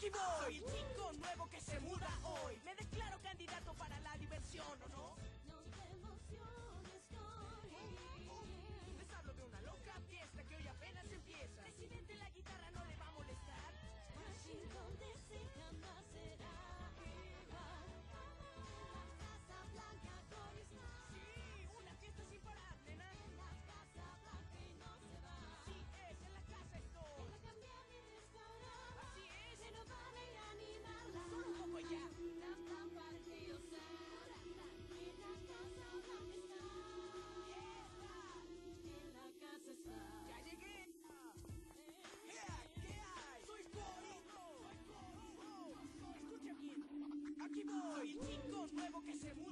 Aquí voy, soy el chico nuevo que se muda hoy. Me declaro candidato para la diversión, ¿o no? No te emociones, Cory. Les hablo de una loca fiesta que hoy apenas empieza. Residente en la guitarra no le va a molestar. Machine donde se jamás será igual. La Casa Blanca, Cory está. Sí, una fiesta sin parar, nena. En la Casa Blanca y no se va. Sí es, en la casa estoy. Ven a cambiar mi restaurante. Así es. Renovarla y animarla. Solo un poco ya. Tan tan partido será. En la Casa Blanca está. En la casa está. ¡Ya llegué! ¿Qué hay? Soy Cory. Escucha bien. Aquí voy. Soy el chico nuevo que se muda